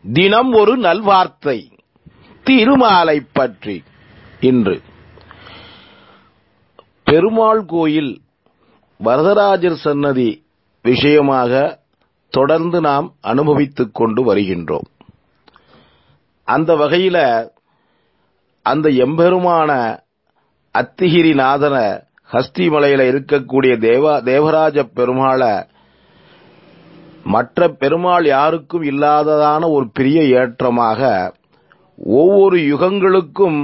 தினம் ஒரு நல்வார்த்தை திருமாலை பற்றி. இன்று பெருமாள் கோயில் வரதராஜர் சன்னதி விஷயமாக தொடர்ந்து நாம் அனுபவித்துக் கொண்டு வருகின்றோம். அந்த வகையில அந்த எம்பெருமான அத்திகிரிநாதன ஹஸ்திமலையில இருக்கக்கூடிய தேவராஜ பெருமாளை மற்ற பெருமாள் யாருக்கும் இல்லாததான ஒரு பெரிய ஏற்றமாக ஒவ்வொரு யுகங்களுக்கும்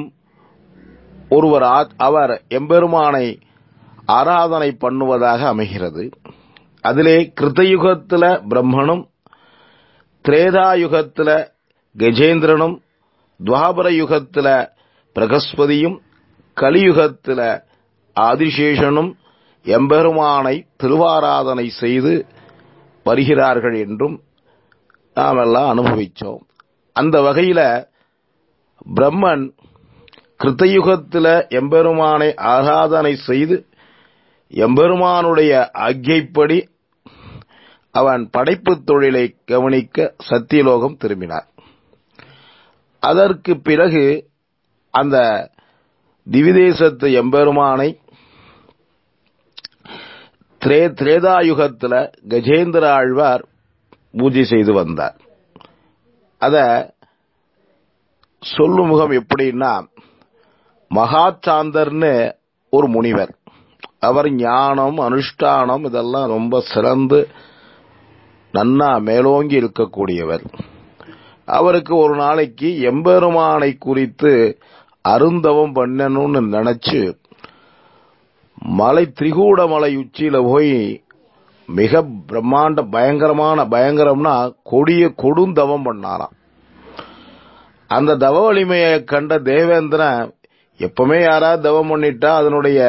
அவர் எம்பெருமானை ஆராதனை பண்ணுவதாக அமைகிறது. அதிலே கிருத்தயுகத்தில் பிரம்மனும், திரேதாயுகத்தில் கஜேந்திரனும், துவாபர யுகத்தில் பிரகஸ்பதியும், கலியுகத்தில் ஆதிசேஷனும் எம்பெருமானை திருவாராதனை செய்து வருகிறார்கள் என்றும் நாமெல்லாம் அனுபவித்தோம். அந்த வகையில் பிரம்மன் கிருத்தயுகத்தில் எம்பெருமானை ஆராதனை செய்து எம்பெருமானுடைய ஆக்ஞைப்படி அவன் படைப்பு தொழிலை கவனிக்க சத்தியலோகம் திரும்பினார். அதற்கு பிறகு அந்த திவிதேசத்து எம்பெருமானை திரேதாயுகத்தில் கஜேந்திர ஆழ்வார் பூஜை செய்து வந்தார். அத சொல்லும் முகம் எப்படின்னா, மகாச்சாந்தர்னு ஒரு முனிவர். அவர் ஞானம், அனுஷ்டானம் இதெல்லாம் ரொம்ப சிறந்து நன்னா மேலோங்கி இருக்கக்கூடியவர். அவருக்கு ஒரு நாளைக்கு எம்பெருமானை குறித்து அருந்தவம் பண்ணணும்னு நினைச்சு திரிகூட மலை உச்சியில போய் மிக பயங்கரம்னா கொடுந்தவம் பண்ணாராம். அந்த தவ வலிமையை கண்ட தேவேந்திரன், எப்பவுமே யாராவது தவம் பண்ணிட்டா அதனுடைய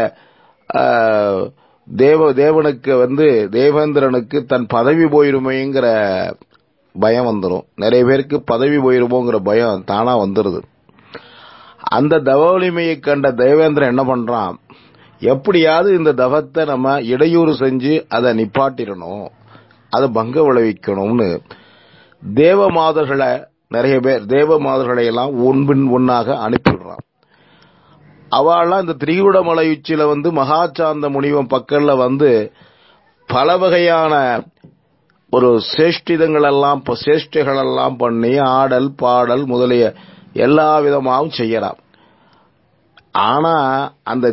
தேவனுக்கு தேவேந்திரனுக்கு தன் பதவி போயிருமேங்கிற பயம் வந்துடும். நிறைய பேருக்கு பதவி போயிருமோங்கிற பயம் தானா வந்துருது. அந்த தவ வலிமையை கண்ட தேவேந்திரன் என்ன பண்றான், எப்படியாவது இந்த தவத்தை நம்ம இடையூறு செஞ்சு அதை நிப்பாட்டிடணும், அதை பங்க விளைவிக்கணும்னு நிறைய பேர் தேவமாதர்களை எல்லாம் ஒன்பின் ஒன்னாக அனுப்பிடுறான். அவள்லாம் இந்த திரிகூடமலை உச்சியில மகாச்சாந்த முனிவன் பக்கல்ல பல வகையான ஒரு சேஷ்டிகள் எல்லாம் பண்ணி ஆடல் பாடல் முதலிய எல்லா விதமாகவும் செய்யறான். ஆனா அந்த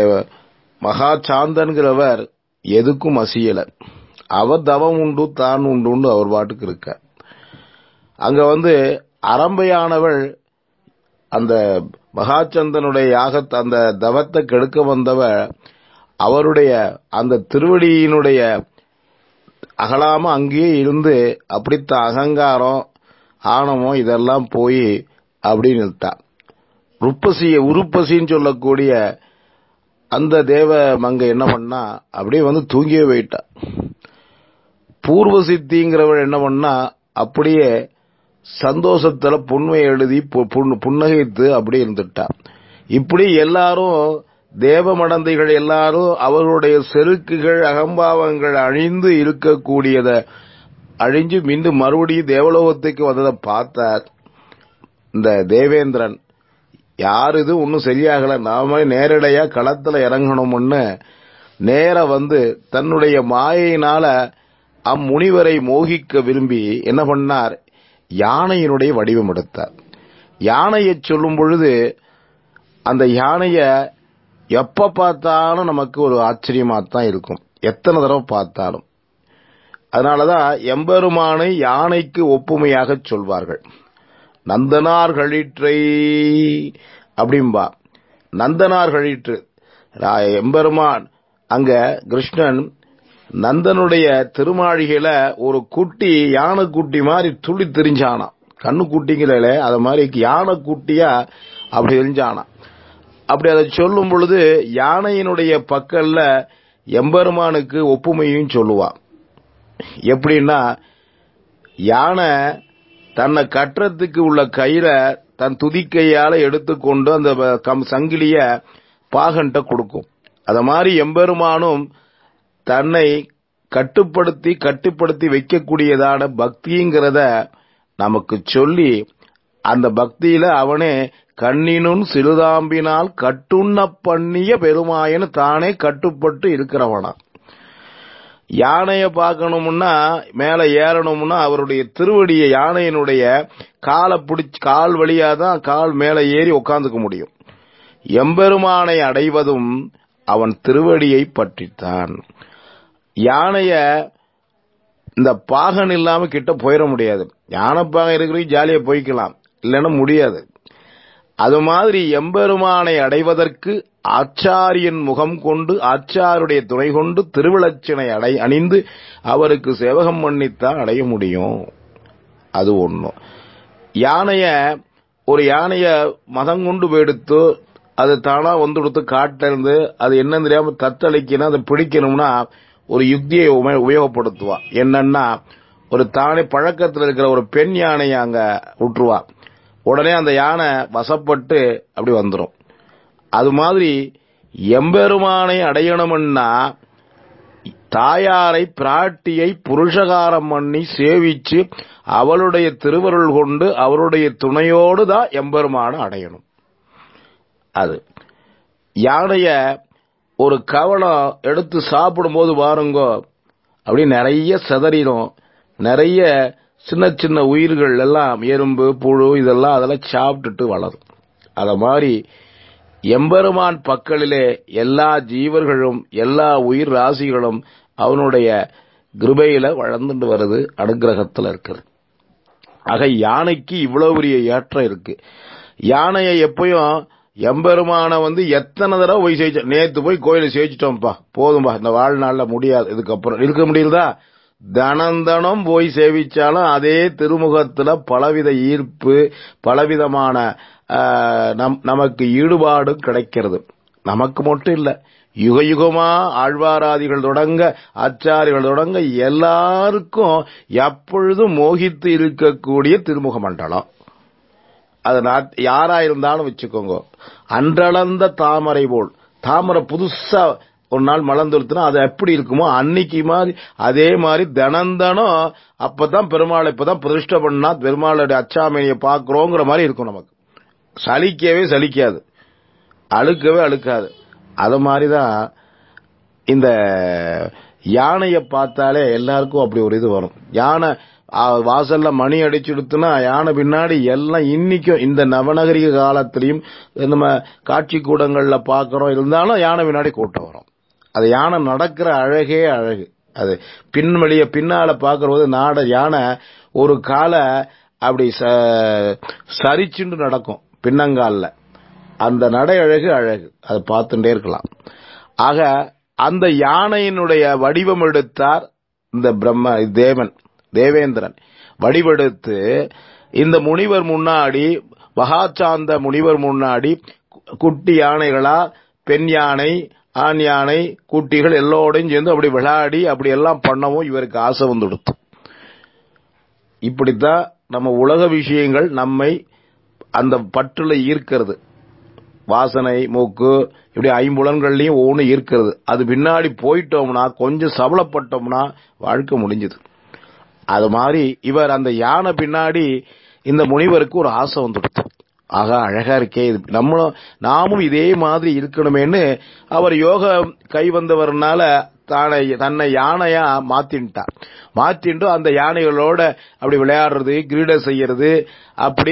மகாச்சாந்தன்கிறவர் எதுக்கும் அசியல. அவர் தவம் உண்டு தான் உண்டு அவர் பாட்டுக்கு இருக்க. அங்க அரம்பையானவள் அந்த மகாச்சந்தனுடைய யாகத்தை அந்த தவத்தை கெடுக்க வந்தவள் அவருடைய அந்த திருவடியினுடைய அகலாம அங்கேயே இருந்து அப்படித்த அகங்காரம் ஆணவம் இதெல்லாம் போய் அப்படின்னு இருந்தான். உருப்பசின்னு சொல்லக்கூடிய அந்த தேவ மங்க என்ன பண்ணா, அப்படியே தூங்கியே போயிட்டா. பூர்வ சித்திங்கிறவள் என்ன பண்ணா, அப்படியே சந்தோஷத்துல புண்மை எழுதி புன்னகைத்து அப்படியே இருந்துட்டா. இப்படி எல்லாரும் தேவ மடந்தைகள் எல்லாரும் அவர்களுடைய செருக்குகள் அகம்பாவங்கள் அழிந்து இருக்கக்கூடியத அழிஞ்சு மீண்டும் மறுபடியும் தேவலோகத்துக்கு வந்ததை பார்த்தார் இந்த தேவேந்திரன். யாரு இது ஒன்னும் சரியாகல, நாம நேரடியா களத்துல இறங்கணும்னு நேர தன்னுடைய மாயினால அம்முனிவரை மோகிக்க விரும்பி என்ன பண்ணார், யானையினுடைய வடிவம் எடுத்தார். யானையை சொல்லும் பொழுது அந்த யானைய எப்ப பார்த்தாலும் நமக்கு ஒரு ஆச்சரியமாத்தான் இருக்கும், எத்தனை தடவை பார்த்தாலும். அதனாலதான் எம்பெருமானை யானைக்கு ஒப்புமையாக சொல்வார்கள். நந்தனார் கழிற்றை அப்படிம்பா. நந்தனார் கழிற்று எம்பெருமான் அங்க கிருஷ்ணன் நந்தனுடைய திருமாளிகையில ஒரு குட்டி யானை குட்டி மாதிரி துள்ளி தெரிஞ்சானா. கண்ணு குட்டிங்களே அத மாதிரி யானை குட்டியா அப்படி தெரிஞ்சானா. அப்படி அதை சொல்லும் பொழுது யானையினுடைய பக்கல்ல எம்பெருமானுக்கு ஒப்புமையும் சொல்லுவான். எப்படின்னா, யானை தன்னை கட்டுறதுக்கு உள்ள கயிற தன் துதிக்கையால எடுத்துக்கொண்டு அந்த சங்கிலிய பாகன்ட்ட கொடுக்கும். அத மாதிரி எம்பெருமானும் தன்னை கட்டுப்படுத்தி வைக்கக்கூடியதான பக்திங்கிறத நமக்கு சொல்லி அந்த பக்தியில அவனே கண்ணினும் சிறுதாம்பினால் கட்டுண்ண பண்ணிய பெருமாயன்னு தானே கட்டுப்பட்டு இருக்கிறவனா. யானைய பார்க்கணும்னா மேல ஏறணும்னா அவருடைய திருவடியை யானையினுடைய காலை பிடிச்சி கால் வழியாதான் கால் மேல ஏறி உட்கார்ந்துக்க முடியும். எம்பெருமானை அடைவதும் அவன் திருவடியை பற்றித்தான். யானைய இந்த பாகன் இல்லாம கிட்ட போயிட முடியாது. யானை பாகம் இருக்கிறவங்க ஜாலியா போய்க்கலாம், இல்லைன்னா முடியாது. அது மாதிரி எம்பெருமானை அடைவதற்கு ஆச்சாரியன் முகம் கொண்டு ஆச்சாருடைய துணை கொண்டு திருவிளச்சினை அணிந்து அவருக்கு சேவகம் பண்ணித்தான் அடைய முடியும். அது ஒண்ணும். ஒரு யானைய மதம் கொண்டு போயிடுத்து அது தானா வந்து கொடுத்து காட்டிலிருந்து அது என்ன தெரியாம தத்தளிக்கணும், அதை பிடிக்கணும்னா ஒரு யுக்தியை உபயோகப்படுத்துவா. என்னன்னா ஒரு தானே பழக்கத்தில் இருக்கிற ஒரு பெண் யானையை அங்க விட்டுருவா. உடனே அந்த யானை வசப்பட்டு அப்படி வந்துடும். அது மாதிரி எம்பெருமானை அடையணும்னா தாயாரை பிராட்டியை புருஷகாரம் பண்ணி சேவிச்சு அவளுடைய திருவருள் கொண்டு அவருடைய துணையோடு தான் எம்பெருமானை அடையணும். அது யானைய ஒரு கவனம் எடுத்து சாப்பிடும் போது பாருங்கோ, அப்படி நிறைய செதறிடும். நிறைய சின்ன சின்ன உயிர்கள் எல்லாம் எறும்பு புழு அதெல்லாம் சாப்பிட்டுட்டு வளரும். அத மாதிரி எம்பெருமான் பக்கலிலே எல்லா ஜீவர்களும் எல்லா உயிர் ராசிகளும் அவனுடைய கிருபையில வளர்ந்துட்டு வருது, அனுகிரகத்துல இருக்குது. ஆக யானைக்கு இவ்வளவு பெரிய ஏற்றம் இருக்கு. யானையை எப்பயும் எம்பெருமான எத்தனை தடவை போய் சேவிச்ச, நேத்து போய் கோயில சேவிச்சிட்டோம்ப்பா போதும்பா, இந்த வாழ்நாள்ல முடியாது, இதுக்கப்புறம் இருக்க முடியுதா? தனந்தனம் போய் சேவிச்சாலும் அதே திருமுகத்துல பலவித ஈர்ப்பு பலவிதமான நமக்கு ஈடுபாடு கிடைக்கிறது. நமக்கு மட்டும் இல்ல, யுக யுகமா ஆழ்வாராதிகள் தொடங்க ஆச்சாரிகள் தொடங்க எல்லாருக்கும் எப்பொழுதும் மோகித்து இருக்கக்கூடிய திருமுக மண்டலம். அது யாரா இருந்தாலும் வச்சுக்கோங்க. அன்றளந்த தாமரை போல், தாமரை புதுசா ஒரு நாள் மலர்ந்துருத்துனா அது எப்படி இருக்குமோ அன்னைக்கு மாதிரி அதே மாதிரி தினந்தனம் அப்பதான் பெருமாளை இப்பதான் பிரதிஷ்டை பண்ணா பெருமாளுடைய அச்சாமணியை பார்க்கிறோங்கிற மாதிரி இருக்கும். நமக்கு சலிக்கவே சலிக்காது, அழுக்கவே அழுக்காது. அது மாதிரிதான் இந்த யானையை பார்த்தாலே எல்லாருக்கும் அப்படி ஒரு இது வரும். யானை வாசல்ல மணி அடிச்சுடுத்துனா யானை பின்னாடி எல்லாம் இன்னைக்கும் இந்த நவநகரிக காலத்திலையும் நம்ம காட்சி கூடங்கள்ல பாக்கிறோம். இருந்தாலும் யானை பின்னாடி கூட்டம் வரும். அது யானை நடக்கிற அழகே அழகு. அது பின்னால பாக்குறது யானை ஒரு காலை அப்படி சரிச்சுண்டு நடக்கும் பின்னங்கால. அந்த நடை அழகு அழகு, அதை பார்த்துட்டே இருக்கலாம். ஆக அந்த யானையினுடைய வடிவம் எடுத்தார் இந்த தேவேந்திரன். வடிவெடுத்து இந்த முனிவர் முன்னாடி மகாச்சாந்த முனிவர் முன்னாடி குட்டி யானைகளா பெண் யானை ஆண் யானை குட்டிகள் எல்லோடையும் சேர்ந்து அப்படி விளையாடி அப்படி எல்லாம் பண்ணவும் இவருக்கு ஆசை வந்துடுத்து. இப்படித்தான் நம்ம உலக விஷயங்கள் நம்மை அந்த பற்றுல ஈர்க்கிறது. வாசனை மூக்கு இப்படி ஐம்புலன்கள்லயும் ஒவ்வொன்று ஈர்க்கிறது. அது பின்னாடி போயிட்டோம்னா கொஞ்சம் சபலப்பட்டோம்னா வாழ்க்கை முடிஞ்சது. அது மாதிரி இவர் அந்த யானை பின்னாடி இந்த முனிவருக்கு ஒரு ஆசை வந்துடுத்து. ஆகா அழகா இருக்கே, நாமும் இதே மாதிரி இருக்கணுமேன்னு அவர் யோக கை வந்தவர்னால தன்னை யானையா மாத்திட்டு அந்த யானைகளோட அப்படி விளையாடுறது கிரீட செய்யறது அப்படி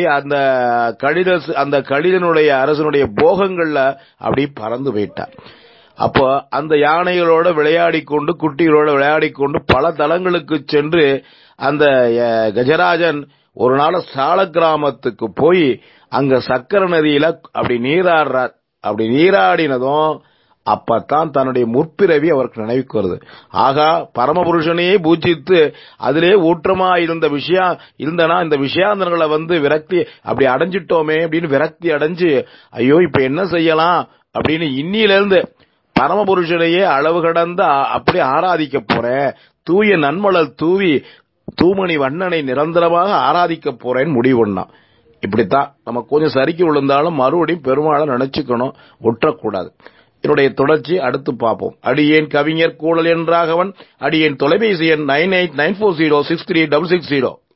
அந்த கடிதனுடைய அரசனுடைய போகங்கள்ல அப்படி பறந்து போயிட்டார். அப்போ அந்த யானைகளோட விளையாடி கொண்டு குட்டிகளோட விளையாடி கொண்டு பல தலங்களுக்கு சென்று அந்த கஜராஜன் ஒரு நாள் சால கிராமத்துக்கு போய் அங்க சக்கர நதியில அப்படி நீராடுறார். அப்படி நீராடினதும் அப்பத்தான் தன்னுடைய முற்பிறவி அவருக்கு நினைவுக்கு வருது. ஆகா பரமபுருஷனையே பூஜித்து அதிலே ஊற்றமா இருந்த இருந்தனா இந்த விஷயாந்தரங்களை விரக்தி அப்படி அடைஞ்சிட்டோமே அப்படின்னு விரக்தி அடைஞ்சு ஐயோ இப்ப என்ன செய்யலாம் அப்படின்னு இன்னிலிருந்து பரமபுருஷனையே அளவு கடந்த அப்படி ஆராதிக்க போறேன், தூய நன்மலர் தூவி தூமணி வண்ணனை நிரந்தரமாக ஆராதிக்க போறேன்னு முடிவு பண்ணான். இப்படித்தான் நம்ம கொஞ்சம் சரிக்கு விழுந்தாலும் மறுபடியும் பெருமாளை நினைச்சுக்கணும், ஒற்றக்கூடாது. என்னுடைய தொடர்ச்சி அடுத்து பார்ப்போம். அடியேன் கவிஞர் கூடல் என்றாகவன். அடியேன் தொலைபேசி எண் 9894063660.